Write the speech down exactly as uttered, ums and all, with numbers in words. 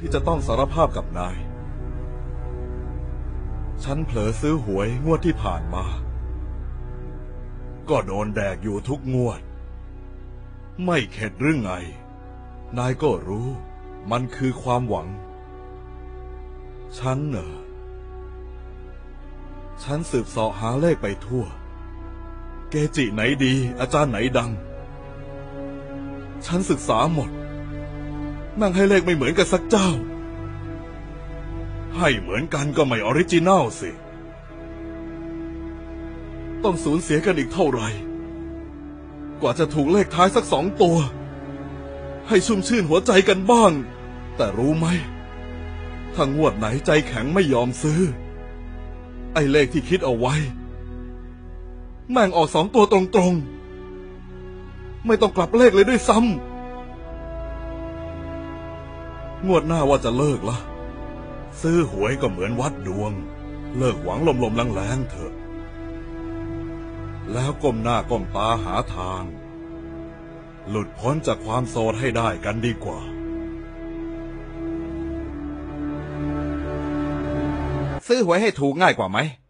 ที่จะต้องสารภาพกับนายฉันเผลอซื้อหวยงวดที่ผ่านมาก็โดนแดกอยู่ทุกงวดไม่เข็ดหรือไงนายก็รู้มันคือความหวังฉันเนอะฉันสืบเสาะหาเลขไปทั่วเกจิไหนดีอาจารย์ไหนดังฉันศึกษาหมดนั่งให้เลขไม่เหมือนกันสักเจ้าให้เหมือนกันก็ไม่ออริจินัลสิต้องสูญเสียกันอีกเท่าไหร่กว่าจะถูกเลขท้ายสักสองตัวให้ชุ่มชื่นหัวใจกันบ้างแต่รู้ไหมถ้างวดไหนใจแข็งไม่ยอมซื้อไอ้เลขที่คิดเอาไว้แม่งออกสองตัวตรงๆไม่ต้องกลับเลขเลยด้วยซ้ำงวดหน้าว่าจะเลิกละซื้อหวยก็เหมือนวัดดวงเลิกหวังลมๆแรงๆเถอะแล้วก้มหน้าก้มตาหาทางหลุดพ้นจากความโสดให้ได้กันดีกว่าซื้อหวยให้ถูกง่ายกว่าไหม